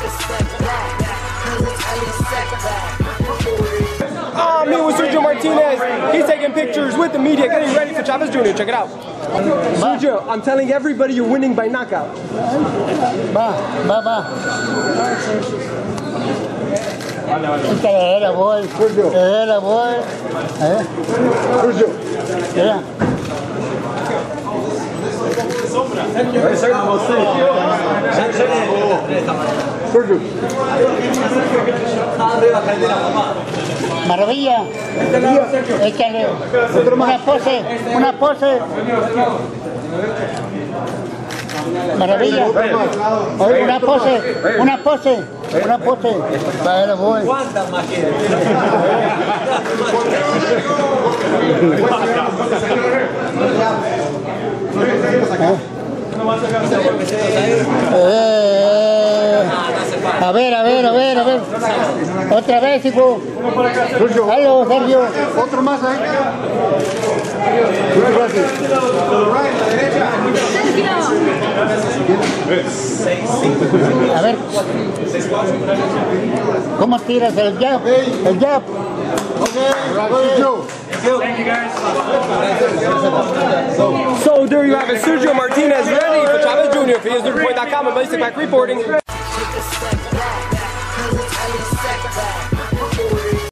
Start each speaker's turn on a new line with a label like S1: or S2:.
S1: Me with Sergio Martinez. He's taking pictures with the media, getting ready for Chavez Jr. Check it out. Sergio, I'm telling everybody you're winning by knockout.
S2: Va. Era boy. Era boy.
S1: Sergio.
S2: Yeah. Maravilla. Échale. Una pose. Maravilla. Una pose. Para voy.
S3: ¿Cuántas más quieres?
S2: A ver. Otra vez, hijo. Halo, Sergio.
S4: Otro más,
S2: A ver. ¿Cómo tiras el jab? El jab.
S1: So there you have it, Sergio Martinez ready for Chavez Jr. For ESNewsReport.com and Basic Back reporting.